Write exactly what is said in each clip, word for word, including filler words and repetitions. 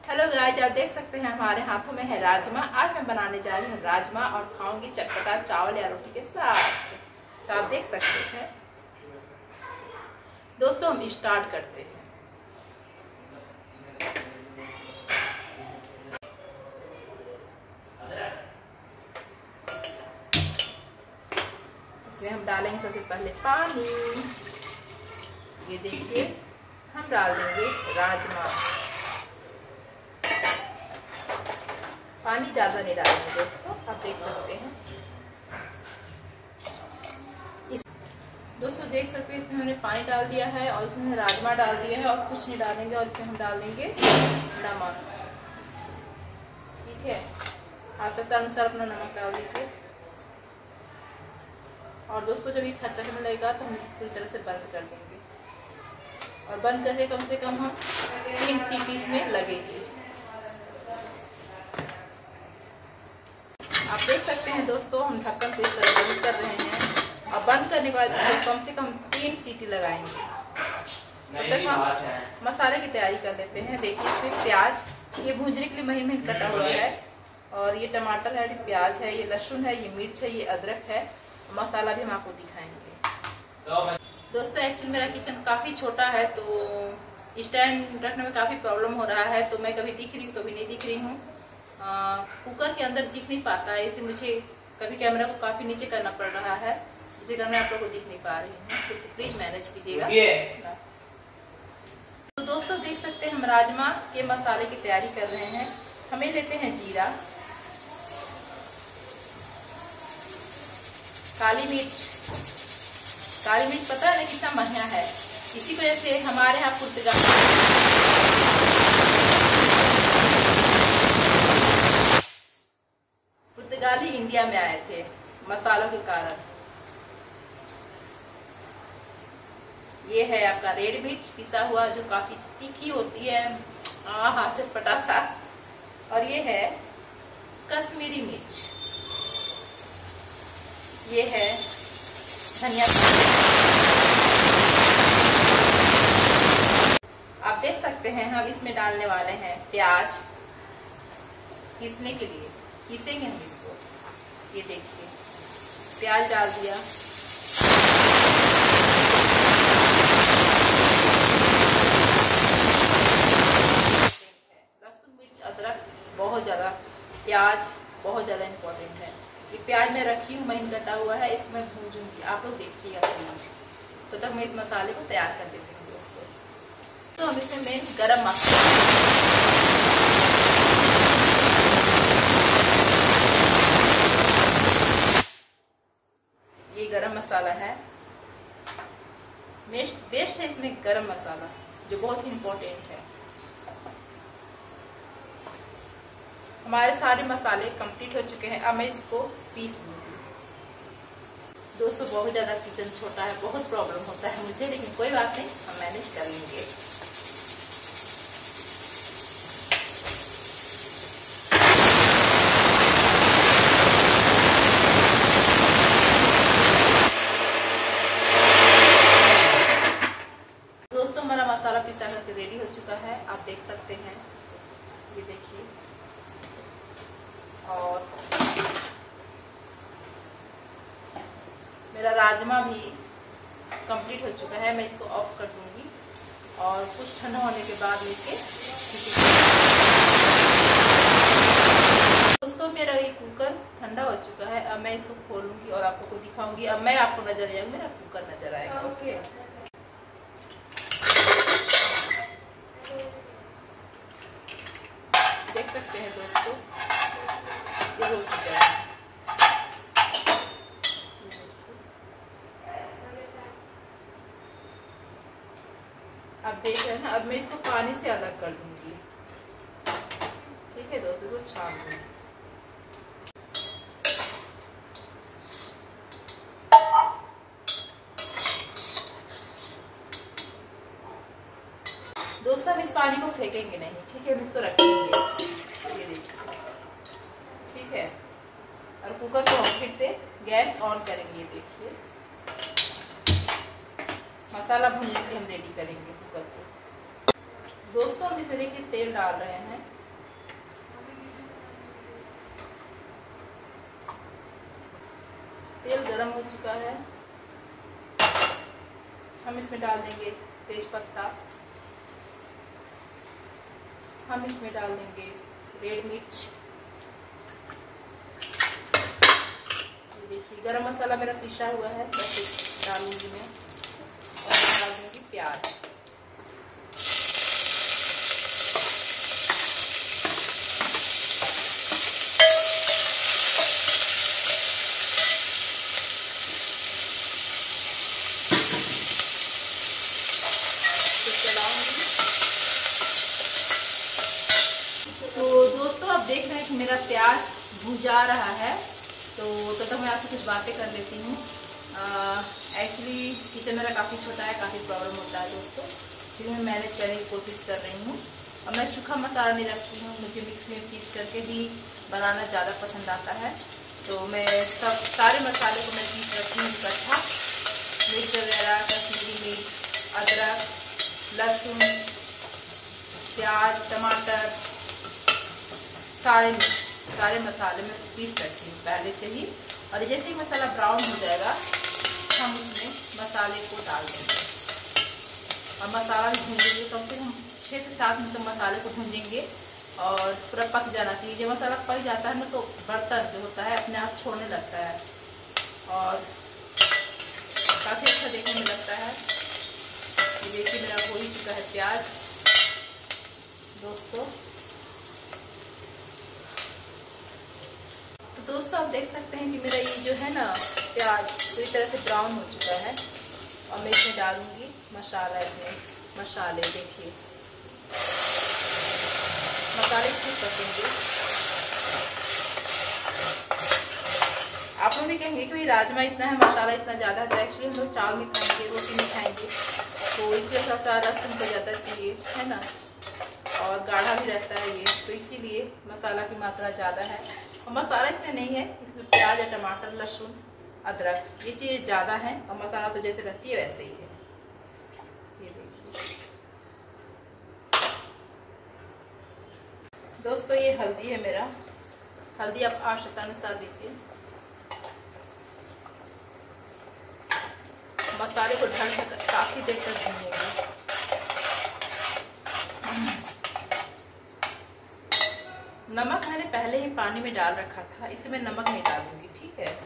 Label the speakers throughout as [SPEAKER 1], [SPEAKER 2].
[SPEAKER 1] Hello guys, आप देख सकते हैं हमारे हाथों में है राजमा। आज मैं बनाने जा रही हूँ राजमा और खाऊंगी चटपटा चावल या रोटी के साथ। तो आप देख सकते हैं दोस्तों, हम स्टार्ट करते हैं। इसमें हम डालेंगे सबसे पहले पानी। ये देखिए, हम डाल देंगे राजमा। पानी ज़्यादा नहीं डालेंगे दोस्तों, आप देख सकते हैं। इस दोस्तों देख सकते हैं, इसमें हमने पानी डाल दिया है और इसमें राजमा डाल दिया है और कुछ नहीं डालेंगे। और इसमें हम डाल देंगे नमक। ठीक है, आवश्यकता अनुसार अपना नमक डाल दीजिए। और दोस्तों जब ये खचकने लगेगा तो हम इसको पूरी तरह से बंद कर देंगे। और बंद करके कम से कम हम तीन सीटी में लगेगी। आप देख सकते हैं दोस्तों, हम ढक्कन को इस तरह बंद कर रहे हैं और बंद करने के बाद इसमें कम से कम तीन सीटी लगाएंगे। तब तक हम मसाले की तैयारी कर लेते हैं। देखिए, इसमें प्याज, ये भूनने के लिए महीन महीन कटा हुआ है। और ये टमाटर है, ये प्याज है, ये लहसुन है, ये मिर्च है, ये अदरक है। मसाला भी हम आपको दिखाएंगे। दोस्तों एक्चुअली मेरा किचन काफ़ी छोटा है, तो स्टैंड रखने में काफ़ी प्रॉब्लम हो रहा है। तो मैं कभी दिख रही हूँ, कभी नहीं दिख रही हूँ। कुकर के अंदर दिख नहीं पाता है, इसे मुझे कभी कैमरा को काफ़ी नीचे करना पड़ रहा है, इसी कारण मैं आप लोगों को दिख नहीं पा रही हूँ। तो प्लीज मैनेज कीजिएगा। तो दोस्तों देख सकते हैं, हम राजमा के मसाले की तैयारी कर रहे हैं। हमें लेते हैं जीरा, काली मिर्च। काली मिर्च पता है कितना महंगा है, इसी वजह से हमारे यहाँ पुर्तगाली पुर्तगाली इंडिया में आए थे मसालों के कारण। ये है आपका रेड मिर्च पिसा हुआ, जो काफी तीखी होती है, आहा चटपटा सा। और ये है कश्मीरी मिर्च, ये है धनिया। आप देख सकते हैं, हम इसमें डालने वाले हैं प्याज। पीसने के लिए पीसेंगे हम इसको। ये देखिए, प्याज डाल दिया, लहसुन मिर्च अदरक बहुत ज़्यादा, प्याज बहुत ज़्यादा इम्पोर्टेंट है। ये प्याज मैं रखी हूँ, महीन कटा हुआ है, इसको मैं भूनूंगी। आप लोग देखिएगा प्लीज। तो तक मैं इस मसाले को तैयार कर देती हूँ दोस्तों। तो हम इसमें मेन गरम मसाला, ये गरम मसाला है, बेस्ट है इसमें गरम मसाला, जो बहुत ही इम्पोर्टेंट है। हमारे सारे मसाले कंप्लीट हो चुके हैं। अब मैं इसको पीस लूँगी। दोस्तों बहुत ज़्यादा किचन छोटा है, बहुत प्रॉब्लम होता है मुझे, लेकिन कोई बात नहीं, हम मैनेज कर लेंगे। दोस्तों हमारा मसाला पिसा करके रेडी हो चुका है, आप देख सकते हैं। ये देखिए, और मेरा राजमा भी कंप्लीट हो चुका है। मैं इसको ऑफ कर दूंगी और कुछ ठंडा होने के बाद इसके। दोस्तों मेरा ये कुकर ठंडा हो चुका है। अब मैं इसको खोलूंगी और आपको दिखाऊंगी। अब मैं आपको नजर आएगा, मेरा कुकर नजर आएगा। ओके, देख सकते हैं दोस्तों, ये हो चुका है। आप देख रहे हैं ना। अब मैं इसको पानी से अलग कर दूंगी। ठीक है दोस्तों, तो छान दूंगी। दोस्तों हम इस पानी को फेंकेंगे नहीं, ठीक है, हम इसको रखेंगे। ये देखिए, ठीक है। और कुकर को हम फिर से गैस ऑन करेंगे। देखिए, मसाला भूनने के लिए हम रेडी करेंगे कुकर को। दोस्तों हम इसमें देखिए तेल डाल रहे हैं। गर्म हो चुका है। हम इसमें डाल देंगे तेज पत्ता, हम इसमें डाल देंगे रेड मिर्च। ये देखिए गरम मसाला मेरा पिसा हुआ है, बस डालूंगी मैं। और डाल दूंगी प्याज। तो दोस्तों आप देख रहे हैं कि मेरा प्याज भुजा रहा है, तो तो तक मैं आपसे कुछ बातें कर लेती हूँ। एक्चुअली किचन मेरा काफ़ी छोटा है, काफ़ी प्रॉब्लम होता है दोस्तों, फिर मैं मैनेज करने की कोशिश कर रही हूँ। और मैं सूखा मसाला नहीं रखती हूँ, मुझे मिक्सी में पीस करके ही बनाना ज़्यादा पसंद आता है। तो मैं सब सारे मसाले को मैं पीस रखती हूँ इकट्ठा, मिर्च वगैरह, कश्मीरी मिर्च, अदरक, लहसुन, प्याज, टमाटर, सारे मिर्च, सारे मसाले में पीस रखती हूँ पहले से ही। और जैसे ही मसाला ब्राउन हो जाएगा हम उसमें मसाले को डाल देंगे और मसाला भी भूनेंगे। कम से कम छः से सात मिनट मसाले को भूनेंगे और पूरा पक जाना चाहिए। जब मसाला पक जाता है ना तो बर्तन जो होता है अपने आप छोड़ने लगता है और काफ़ी अच्छा देखने में लगता है। ये देखिए मेरा हो ही चुका है प्याज दोस्तों। तो दोस्तों आप देख सकते हैं कि मेरा ये जो है ना प्याज पूरी तरह से ब्राउन हो चुका है और मैं इसमें डालूंगी मसाला। इसमें मसाले देखिए मसाले खूब पकेंगे। आप लोग भी कहेंगे कि भाई राजमा इतना है, मसाला इतना ज़्यादा है, तो एक्चुअली हम लोग चावल नहीं खाएंगे, रोटी नहीं खाएंगे, तो इसलिए थोड़ा सा रस हमको ज़्यादा चाहिए, है ना, और गाढ़ा भी रहता है ये, तो इसीलिए मसाला की मात्रा ज़्यादा है। और मसाला इसमें नहीं है, इसमें प्याज या टमाटर, लहसुन, अदरक ये चीज़ ज़्यादा है और मसाला तो जैसे रहती है वैसे ही है। ये देखिए दोस्तों ये हल्दी है मेरा, हल्दी आप आवश्यकता अनुसार दीजिए। मसाले को ढक ढक काफ़ी देर तक भूनेंगे। नमक मैंने पहले ही पानी में डाल रखा था, इसे मैं नमक नहीं डालूंगी, ठीक है।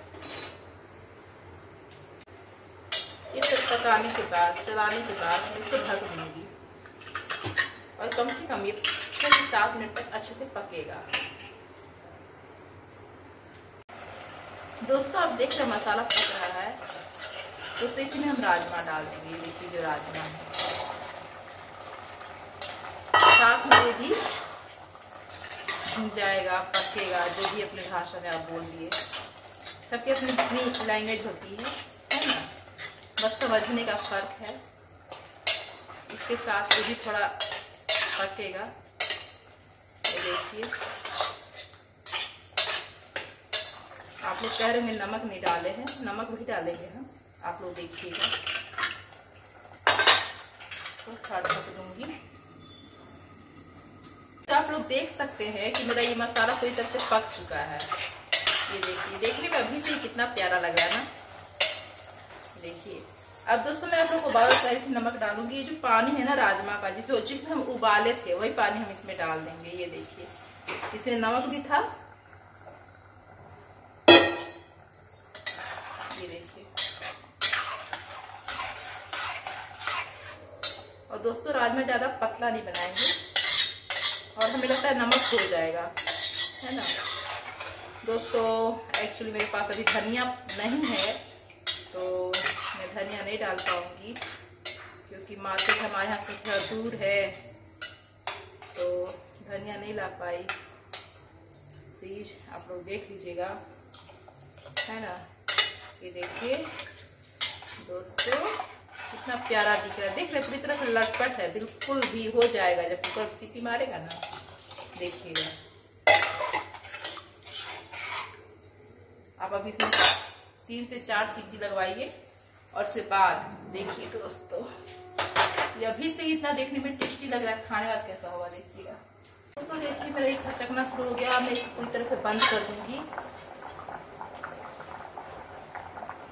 [SPEAKER 1] इसे पकाने के बाद, चलाने के बाद मैं इसको ढक दूंगी और कम से कम ये छः से सात मिनट तक अच्छे से पकेगा। दोस्तों आप देख रहे मसाला पक रहा है, तो इसमें हम राजमा डाल देंगे। देखिए जो राजमा है, साथ में ये भी भून जाएगा, पकेगा, जो भी अपने भाषा में आप बोल दिए, सबकी अपनी अपनी लैंग्वेज होती है, है ना, बस समझने का फर्क है। इसके साथ ये भी थोड़ा पकेगा। ये देखिए आप लोग कह रहे हैं नमक नहीं डाले हैं, नमक भी डालेंगे हम, आप लोग देखिएगा। इसको ढक दूंगी। तो आप लोग देख सकते हैं कि मेरा ये मसाला पूरी तरह से पक चुका है। ये देखिए, देखने में अभी से कितना प्यारा लग रहा है ना। देखिए अब दोस्तों मैं आप लोगों को बार बार कह रही थी नमक डालूंगी। ये जो पानी है ना राजमा का, जिसे जिसमें हम उबाले थे, वही पानी हम इसमें डाल देंगे। ये देखिए इसमें नमक भी था, ये देखिए। और दोस्तों राजमा ज्यादा पतला नहीं बनाएंगे और हमें लगता है नमक हो जाएगा, है ना। दोस्तों एक्चुअली मेरे पास अभी धनिया नहीं है, तो मैं धनिया नहीं डाल पाऊंगी क्योंकि मार्केट हमारे यहाँ से थोड़ा दूर है, तो धनिया नहीं ला पाई। प्लीज आप लोग देख लीजिएगा, है ना। ये देखिए दोस्तों कितना प्यारा दिख रहा है, देख रहे पूरी तरह से लटपट है, बिल्कुल भी हो जाएगा जब कुकर सीटी मारेगा ना, देखिएगा आप। अभी इसमें तीन से चार सीटी लगवाइए और उसके बाद देखिए दोस्तों ये अभी से ही इतना देखने में टेस्टी लग रहा है, खाने बाद कैसा होगा देखिएगा। दोस्तों देखिए मेरा एक खचकना शुरू हो गया, मैं इसको पूरी तरह से बंद कर दूंगी।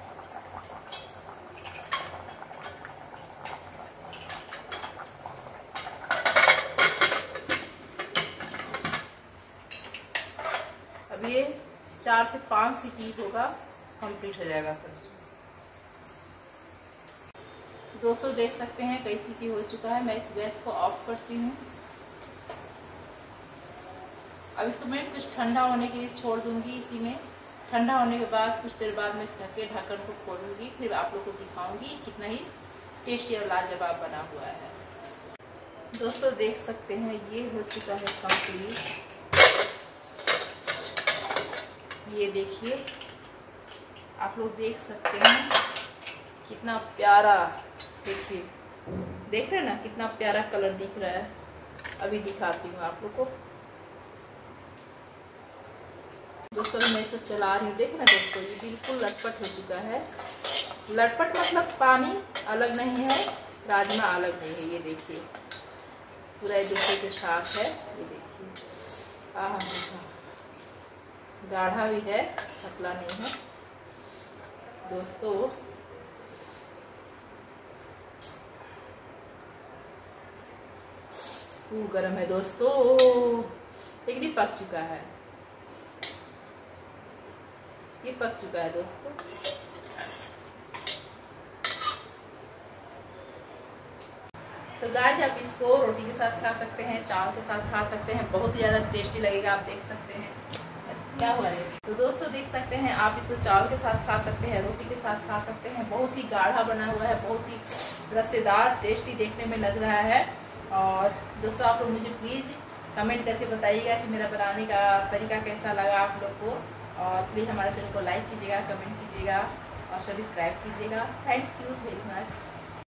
[SPEAKER 1] अब ये चार से पाँच सीटी होगा, कंप्लीट हो जाएगा सब्जी। दोस्तों देख सकते हैं कई सीटी हो चुका है। मैं इस गैस को ऑफ करती हूँ। अब इसको मैं कुछ ठंडा होने के लिए छोड़ दूंगी। इसी में ठंडा होने के बाद कुछ देर बाद मैं इस ढके ढक्कन को खोलूंगी, फिर आप लोग को दिखाऊंगी कितना ही टेस्टी और लाजवाब बना हुआ है। दोस्तों देख सकते हैं ये हो चुका है कंप्लीट। ये देखिए, आप लोग देख सकते हैं कितना प्यारा, देखिए देख रहे हैं ना कितना प्यारा कलर दिख रहा है। अभी दिखाती हूँ आप लोग को। दोस्तों मैं इसको चला रही हूँ, देख ना दोस्तों ये बिल्कुल लटपट हो चुका है। लटपट मतलब पानी अलग नहीं है, राजमा अलग नहीं है। ये देखिए पूरा एक दूसरे के साथ है। ये देखिए आहा, गाढ़ा भी है, पतला नहीं है। दोस्तों वो गरम है दोस्तों, लेकिन पक चुका है, ये पक चुका है दोस्तों। तो गाइस आप इसको रोटी के साथ खा सकते हैं, चावल के साथ खा सकते हैं, बहुत ही ज़्यादा टेस्टी लगेगा। आप देख सकते हैं क्या हुआ है। तो दोस्तों देख सकते हैं आप इसको चावल के साथ खा सकते हैं, रोटी के साथ खा सकते हैं। बहुत ही गाढ़ा बना हुआ है, बहुत ही रसेदार, टेस्टी देखने में लग रहा है। और दोस्तों आप लोग मुझे प्लीज़ कमेंट करके बताइएगा कि मेरा बनाने का तरीका कैसा लगा आप लोग को। और प्लीज़ हमारे चैनल को लाइक कीजिएगा, कमेंट कीजिएगा और सब्सक्राइब कीजिएगा। Thank you very much.